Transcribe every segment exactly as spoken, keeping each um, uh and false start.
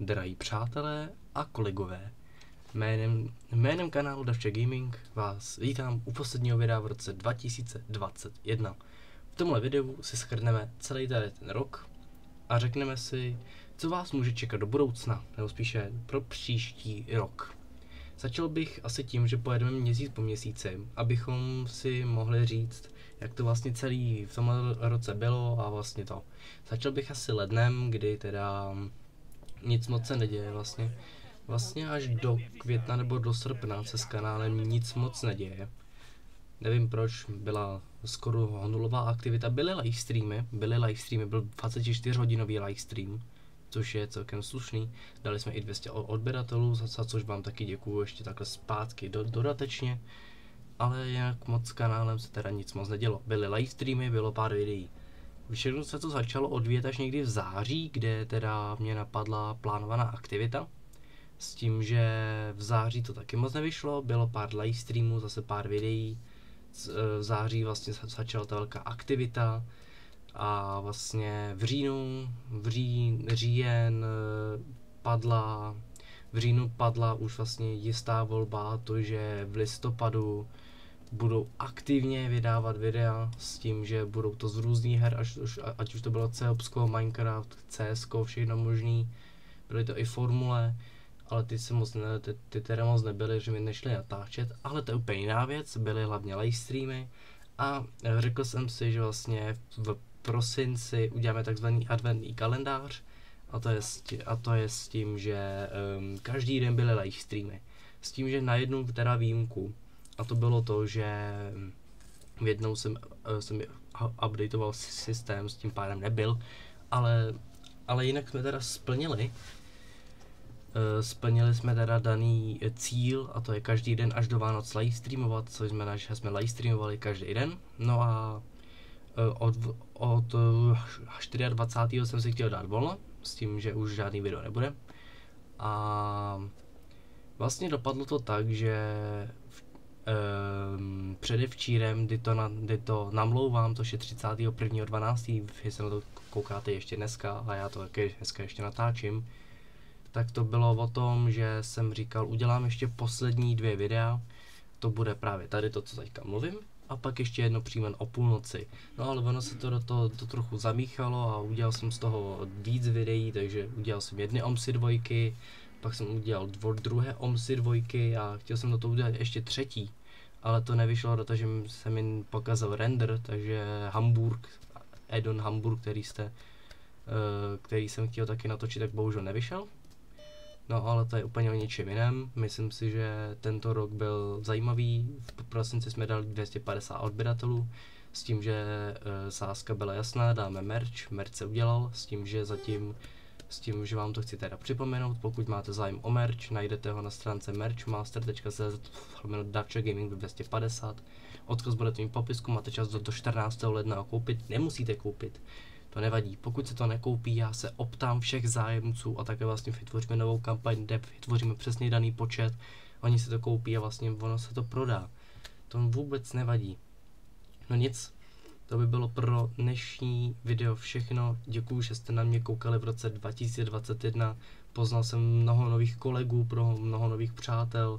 Drahí přátelé a kolegové, jménem, jménem kanálu Davče Gaming vás vítám u posledního videa v roce dva tisíce dvacet jedna. V tomhle videu si shrneme celý tady ten rok a řekneme si, co vás může čekat do budoucna, nebo spíše pro příští rok. Začal bych asi tím, že pojedeme měsíc po měsíci, abychom si mohli říct, jak to vlastně celý v tomhle roce bylo a vlastně to. Začal bych asi lednem, kdy teda nic moc se neděje vlastně. Vlastně až do května nebo do srpna se s kanálem nic moc neděje. Nevím proč, byla skoro nulová aktivita, byly livestreamy, byly livestreamy, byl dvacetičtyřhodinový livestream, což je celkem slušný. Dali jsme i dvě stě odběratelů, za což vám taky děkuju ještě takhle zpátky do, dodatečně. Ale jinak moc s kanálem se teda nic moc nedělo. Byly livestreamy, bylo pár videí. Všechno se to začalo odvíjet až někdy v září, kde teda mě napadla plánovaná aktivita. S tím, že v září to taky moc nevyšlo, bylo pár livestreamů, zase pár videí. V září vlastně začala ta velká aktivita a vlastně v říjnu, v ří, říjen padla, v říjnu padla už vlastně jistá volba, to že v listopadu budou aktivně vydávat videa s tím, že budou to z různých her, až, ať už to bylo C O P S ko, Minecraft, C S ko, všechno možný, byly to i formule, ale ty, se moc ne, ty, ty teda moc nebyly, že mi nešly natáčet, ale to je úplně jiná věc, byly hlavně livestreamy a řekl jsem si, že vlastně v prosinci uděláme takzvaný adventní kalendář a to je, a to je s tím, že um, každý den byly livestreamy, s tím, že na jednu teda výjimku. A to bylo to, že v jednou jsem, jsem updateoval systém, s tím pádem nebyl, ale, ale jinak jsme teda splnili. Splnili jsme teda daný cíl a to je každý den až do Vánoc livestreamovat, což znamená, že jsme livestreamovali každý den. No a od, od dvacátého čtvrtého jsem si chtěl dát volno, s tím, že už žádný video nebude. A vlastně dopadlo to tak, že Um, předevčírem, kdy to, na, kdy to namlouvám, to je třicátého prvního dvanáctého Vy se na to koukáte ještě dneska a já to taky dneska ještě natáčím, tak to bylo o tom, že jsem říkal, udělám ještě poslední dvě videa, to bude právě tady to, co teďka mluvím, a pak ještě jedno přímo o půlnoci. No ale ono se to do toho to trochu zamíchalo a udělal jsem z toho víc videí, takže udělal jsem jedny omsy dvojky, pak jsem udělal dvor, druhé omsy dvojky a chtěl jsem do toho udělat ještě třetí, ale to nevyšlo, protože se mi pokazal render, takže Hamburg, Edon Hamburg, který jste, uh, který jsem chtěl taky natočit, tak bohužel nevyšel. No ale to je úplně o něčem jiném, myslím si, že tento rok byl zajímavý, v prosinci jsme dali dvě stě padesát odběratelů, s tím, že uh, sázka byla jasná, dáme merch, merch se udělal, s tím, že zatím S tím, že vám to chci teda připomenout, pokud máte zájem o merch, najdete ho na stránce merchmaster tečka cé zet lomeno Davče Gaming dvě stě padesát. Odkaz bude v tom popisku, máte čas do, do čtrnáctého ledna koupit, nemusíte koupit, to nevadí. Pokud se to nekoupí, já se optám všech zájemců a také vlastně vytvoříme novou kampaň, kde vytvoříme přesně daný počet, oni si to koupí a vlastně ono se to prodá. To vůbec nevadí. No nic. To by bylo pro dnešní video všechno. Děkuju, že jste na mě koukali v roce dva tisíce dvacet jedna. Poznal jsem mnoho nových kolegů, pro mnoho nových přátel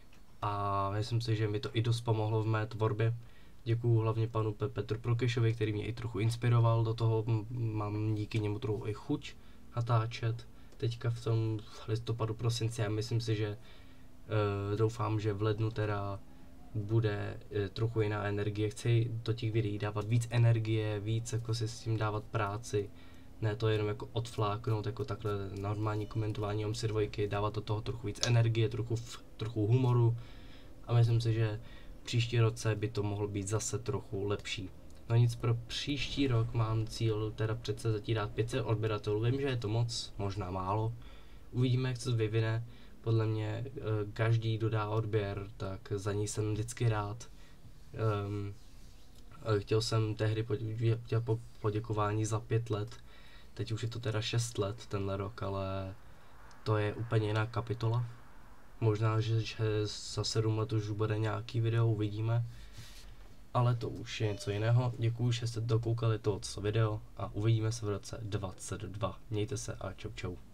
a myslím si, že mi to i dost pomohlo v mé tvorbě. Děkuju hlavně panu Pe Petru Prokešovi, který mě i trochu inspiroval do toho. Mám díky němu trochu i chuť natáčet. Teďka v tom listopadu, prosinci a myslím si, že uh, doufám, že v lednu teda bude e, trochu jiná energie, chci do těch videí dávat víc energie, víc jako si s tím dávat práci, ne to jenom jako odfláknout, jako takhle normální komentování omsy dvojky, dávat do toho trochu víc energie, trochu, trochu humoru a myslím si, že příští roce by to mohlo být zase trochu lepší. No nic, pro příští rok mám cíl teda přece zatím dát pět set odběratelů, vím, že je to moc, možná málo, uvidíme, jak se to vyvine. Podle mě každý, kdo dá odběr, tak za ní jsem vždycky rád. Um, chtěl jsem tehdy poděkovat poděkování za pět let, teď už je to teda šest let tenhle rok, ale to je úplně jiná kapitola. Možná, že, že za sedm let už bude nějaký video, uvidíme. Ale to už je něco jiného. Děkuju, že jste dokoukali tohoto video a uvidíme se v roce dvacet dva. Mějte se a čau čau.